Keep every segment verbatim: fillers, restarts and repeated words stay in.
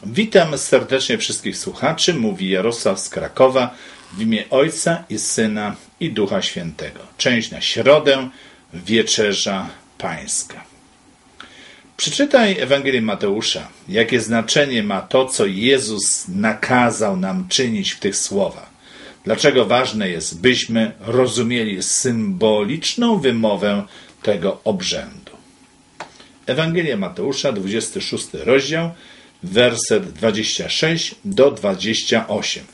Witam serdecznie wszystkich słuchaczy, mówi Jarosław z Krakowa w imię Ojca i Syna i Ducha Świętego. Część na środę, Wieczerza Pańska. Przeczytaj Ewangelię Mateusza, jakie znaczenie ma to, co Jezus nakazał nam czynić w tych słowach. Dlaczego ważne jest, byśmy rozumieli symboliczną wymowę tego obrzędu. Ewangelia Mateusza, dwudziesty szósty rozdział, werset dwudziesty szósty do dwudziestego ósmego.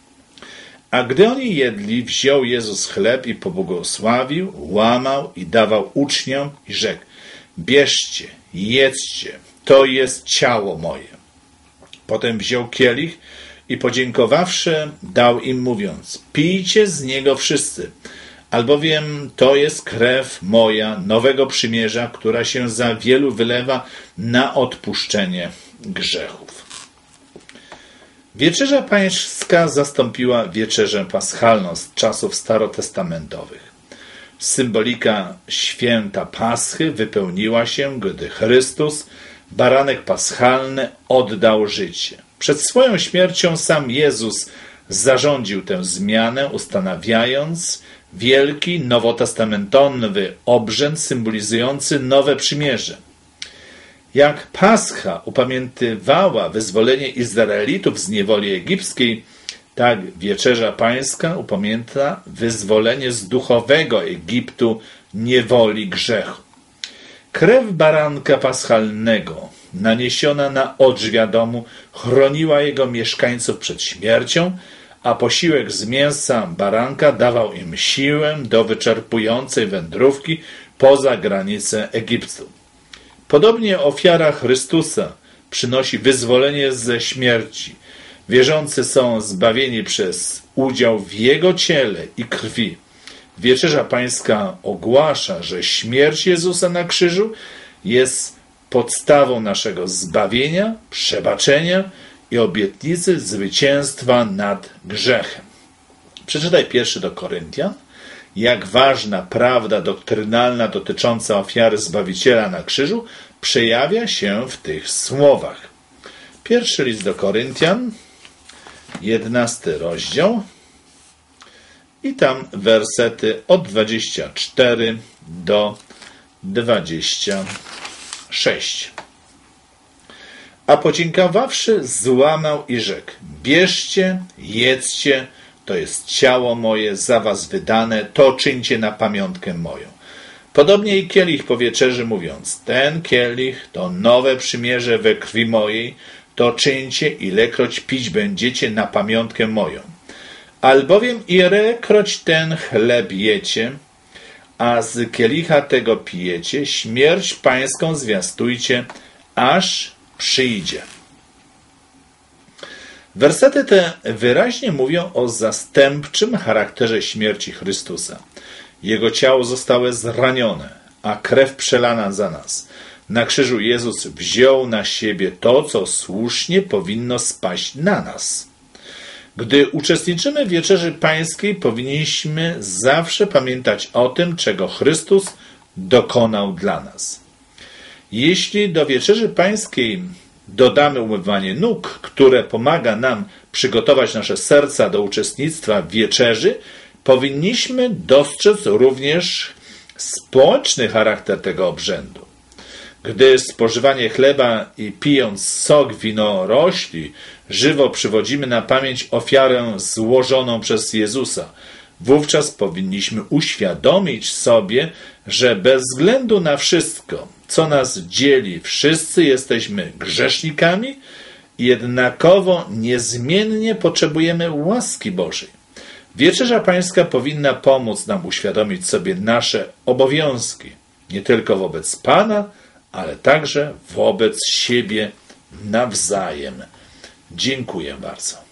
A gdy oni jedli, wziął Jezus chleb i pobłogosławił, łamał i dawał uczniom i rzekł: bierzcie, jedzcie, to jest ciało moje. Potem wziął kielich i podziękowawszy, dał im mówiąc: pijcie z niego wszyscy, albowiem to jest krew moja nowego przymierza, która się za wielu wylewa na odpuszczenie grzechów. Wieczerza Pańska zastąpiła wieczerzę paschalną z czasów starotestamentowych. Symbolika święta Paschy wypełniła się, gdy Chrystus, baranek paschalny, oddał życie. Przed swoją śmiercią sam Jezus zarządził tę zmianę, ustanawiając wielki nowotestamentowy obrzęd symbolizujący nowe przymierze. Jak Pascha upamiętywała wyzwolenie Izraelitów z niewoli egipskiej, tak Wieczerza Pańska upamięta wyzwolenie z duchowego Egiptu, niewoli grzechu. Krew baranka paschalnego, naniesiona na odrzwia domu, chroniła jego mieszkańców przed śmiercią, a posiłek z mięsa baranka dawał im siłę do wyczerpującej wędrówki poza granice Egiptu. Podobnie ofiara Chrystusa przynosi wyzwolenie ze śmierci. Wierzący są zbawieni przez udział w Jego ciele i krwi. Wieczerza Pańska ogłasza, że śmierć Jezusa na krzyżu jest podstawą naszego zbawienia, przebaczenia i obietnicy zwycięstwa nad grzechem. Przeczytaj pierwszy do Koryntian. Jak ważna prawda doktrynalna dotycząca ofiary Zbawiciela na krzyżu przejawia się w tych słowach. Pierwszy list do Koryntian, jedenasty rozdział i tam wersety od dwudziestego czwartego do dwudziestego szóstego. A podziękowawszy, złamał i rzekł: bierzcie, jedzcie, to jest ciało moje za was wydane, to czyńcie na pamiątkę moją. Podobnie i kielich po wieczerzy, mówiąc: ten kielich to nowe przymierze we krwi mojej, to czyńcie, ilekroć pić będziecie na pamiątkę moją. Albowiem ilekroć ten chleb jecie, a z kielicha tego pijecie, śmierć pańską zwiastujcie, aż przyjdzie. Wersety te wyraźnie mówią o zastępczym charakterze śmierci Chrystusa. Jego ciało zostało zranione, a krew przelana za nas. Na krzyżu Jezus wziął na siebie to, co słusznie powinno spaść na nas. Gdy uczestniczymy w Wieczerzy Pańskiej, powinniśmy zawsze pamiętać o tym, czego Chrystus dokonał dla nas. Jeśli do Wieczerzy Pańskiej dodamy umywanie nóg, które pomaga nam przygotować nasze serca do uczestnictwa w wieczerzy, powinniśmy dostrzec również społeczny charakter tego obrzędu. Gdy spożywanie chleba i pijąc sok winorośli żywo przywodzimy na pamięć ofiarę złożoną przez Jezusa, wówczas powinniśmy uświadomić sobie, że bez względu na wszystko, co nas dzieli, wszyscy jesteśmy grzesznikami i jednakowo niezmiennie potrzebujemy łaski Bożej. Wieczerza Pańska powinna pomóc nam uświadomić sobie nasze obowiązki, nie tylko wobec Pana, ale także wobec siebie nawzajem. Dziękuję bardzo.